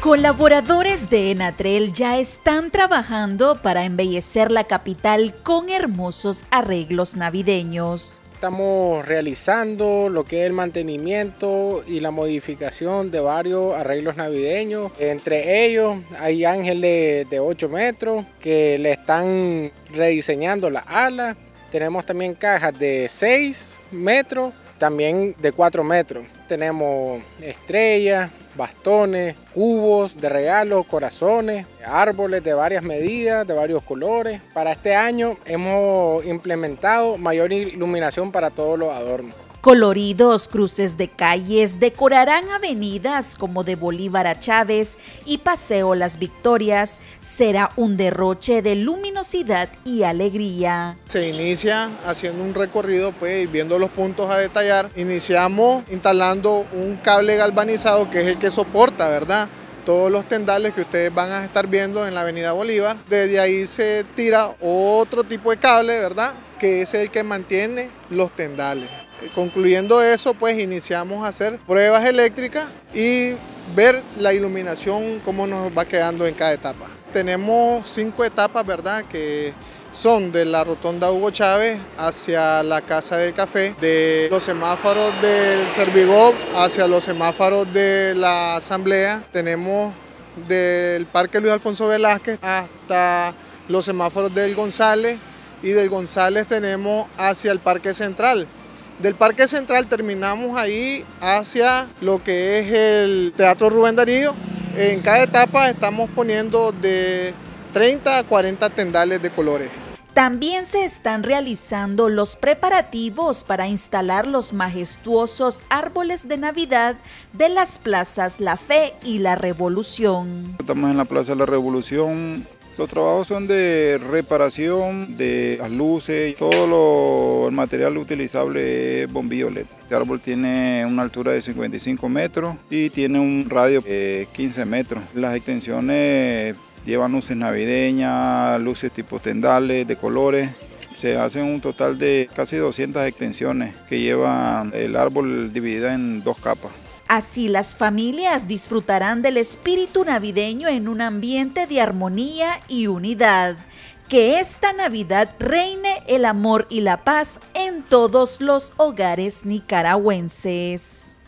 Colaboradores de Enatrel ya están trabajando para embellecer la capital con hermosos arreglos navideños. Estamos realizando lo que es el mantenimiento y la modificación de varios arreglos navideños. Entre ellos hay ángeles de 8 metros que le están rediseñando las alas. Tenemos también cajas de 6 metros, también de 4 metros. Tenemos estrellas, bastones, cubos de regalo, corazones, árboles de varias medidas, de varios colores. Para este año hemos implementado mayor iluminación para todos los adornos. Coloridos cruces de calles decorarán avenidas como de Bolívar a Chávez y Paseo Las Victorias. Será un derroche de luminosidad y alegría. Se inicia haciendo un recorrido, pues, viendo los puntos a detallar. Iniciamos instalando un cable galvanizado que es el que soporta, ¿verdad?, todos los tendales que ustedes van a estar viendo en la avenida Bolívar. Desde ahí se tira otro tipo de cable, ¿verdad?, que es el que mantiene los tendales. Concluyendo eso, pues iniciamos a hacer pruebas eléctricas y ver la iluminación, cómo nos va quedando en cada etapa. Tenemos 5 etapas, ¿verdad?, que son de la rotonda Hugo Chávez hacia la Casa del Café, de los semáforos del Servigov hacia los semáforos de la Asamblea. Tenemos del Parque Luis Alfonso Velázquez hasta los semáforos del González, y del González tenemos hacia el Parque Central. Del Parque Central terminamos ahí hacia lo que es el Teatro Rubén Darío. En cada etapa estamos poniendo de 30 a 40 tendales de colores. También se están realizando los preparativos para instalar los majestuosos árboles de Navidad de las plazas La Fe y La Revolución. Estamos en la Plaza de la Revolución. Los trabajos son de reparación de las luces, todo el material utilizable es bombillo LED. Este árbol tiene una altura de 55 metros y tiene un radio de 15 metros. Las extensiones llevan luces navideñas, luces tipo tendales de colores. Se hacen un total de casi 200 extensiones que llevan el árbol dividido en 2 capas. Así las familias disfrutarán del espíritu navideño en un ambiente de armonía y unidad. Que esta Navidad reine el amor y la paz en todos los hogares nicaragüenses.